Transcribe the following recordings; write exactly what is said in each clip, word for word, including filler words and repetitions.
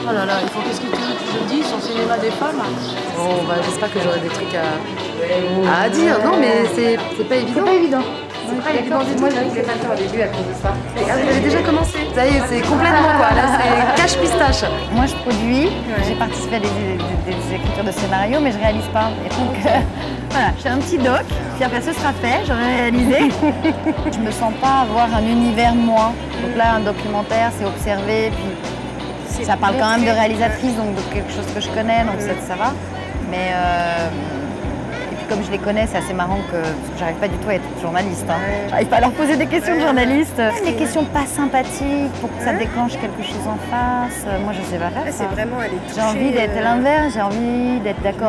Oh là là, il faut qu'est-ce que tu veux que je dise sur le cinéma des femmes? Bon, bah, j'espère que j'aurai des trucs à, à dire. Non, mais c'est pas évident. C'est pas évident. C'est pas évident du tout. Moi, je voulais pas le faire au début à cause de ça. Ah, vous avez déjà commencé. Ça y est, c'est complètement quoi. Là, c'est cache pistache. Moi, je produis. J'ai participé à des, des, des écritures de scénario, mais je réalise pas. Et donc, euh, voilà, je fais un petit doc. Puis après, ce sera fait. J'aurai réalisé. Je me sens pas avoir un univers moi. Donc là, un documentaire, c'est observer. Puis ça parle quand même de réalisatrice, donc de quelque chose que je connais, donc ça, ça va. Mais euh, et puis comme je les connais, c'est assez marrant que, parce que j'arrive pas du tout à être journaliste. Hein. J'arrive pas à leur poser des questions de journaliste. Des questions pas sympathiques pour que ça déclenche quelque chose en face. Moi, je sais pas faire ça. Vraiment, elle est J'ai envie d'être à l'inverse, j'ai envie d'être d'accord,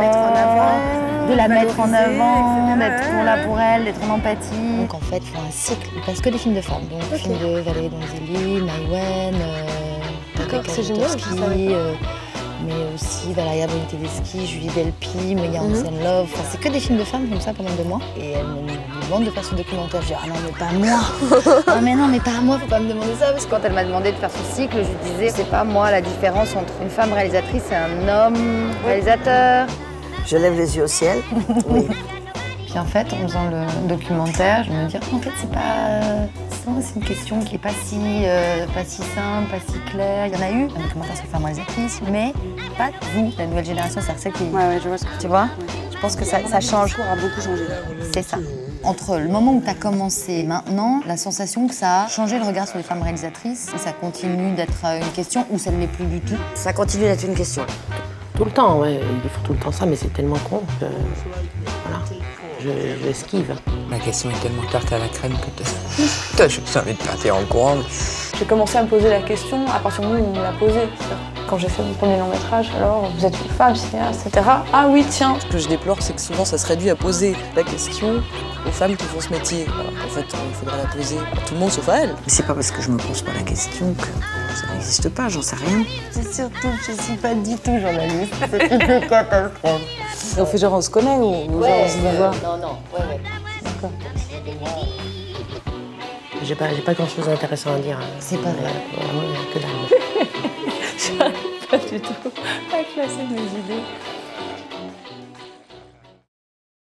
de la mettre en avant, d'être pour là pour elle, d'être en empathie. Donc en fait, il faut un cycle, il passe que des films de femmes. Donc okay. Films de Valérie Donzelli, Maïwenn, D'accord, c'est génial. Euh, mais aussi Valéria Bruni-Tedeschi, Julie Delpy, Meia Mm-hmm. Hansen Love. Enfin, c'est que des films de femmes comme ça pendant deux mois. Et elles me demandent de faire ce documentaire. Je dis ah non mais pas moi. Ah mais non mais pas moi, faut pas me demander ça. Parce que quand elle m'a demandé de faire ce cycle, je lui disais c'est pas moi la différence entre une femme réalisatrice et un homme réalisateur. Je lève les yeux au ciel. Oui. Puis en fait, en faisant le documentaire, je me dis en fait c'est pas. C'est une question qui est pas si, euh, pas si simple, pas si claire. Il y en a eu un documentaire sur les femmes réalisatrices, mais pas vous, la nouvelle génération, c'est celle qui. Ouais, ouais, je vois ce que tu vois. Ouais. Je pense que ça, ça change. Le discours a beaucoup changé. C'est ça. Entre le moment où tu as commencé et maintenant, la sensation que ça a changé le regard sur les femmes réalisatrices, et ça continue d'être une question ou ça ne l'est plus du tout. Ça continue d'être une question. Tout le temps, ouais. Ils font tout le temps ça, mais c'est tellement con que. Voilà. Je, je esquive. La question est tellement tarte à la crème que j'ai envie de partir en courant. J'ai commencé à me poser la question à partir du moment où on me l'a posée. Quand j'ai fait mon premier long métrage, alors vous êtes une femme, cinéaste, et cetera. Ah oui, tiens. Ce que je déplore, c'est que souvent ça se réduit à poser la question aux femmes qui font ce métier. Alors qu'en fait, il faudrait la poser à tout le monde sauf à elles. Mais c'est pas parce que je me pose pas la question que ça n'existe pas, j'en sais rien. C'est surtout que je suis pas du tout journaliste. C'est une catastrophe. Et on fait genre on se connaît ou, ou ouais, genre on se va voir? Non, non, ouais, ouais. D'accord. J'ai pas, j'ai pas grand chose d'intéressant à dire. C'est pas vrai. Ouais, que dalle. J'arrive pas du tout à classer mes idées.